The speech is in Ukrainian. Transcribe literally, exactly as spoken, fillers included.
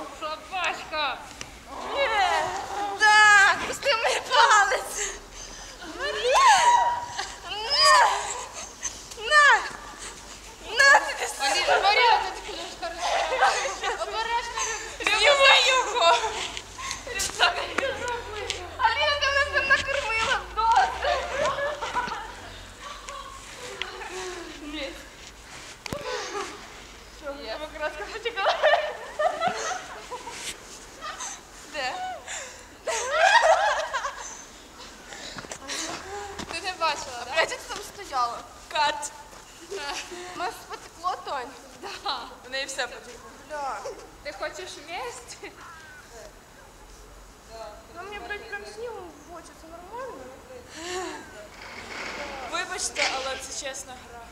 Що, Пашка? Ні. Так, пусти мій палець. Марія. На. На. На, ти десь. Марія, Марія, ти таки не скажеш. Обережно, Знімай його. Рюкзак. Аліна, ти мене там накормила досить. Ні. Що, в тебе краска потекла? Де? Ти не бачила, так? Опять ти там стояла? Кат. У нас потекло, Тонь? Да. У неї все потекло. Бля. Ти хочеш місць? Ну, мені, блядь, прям снігом в очі, це нормально? Вибачте, але це чесна гра.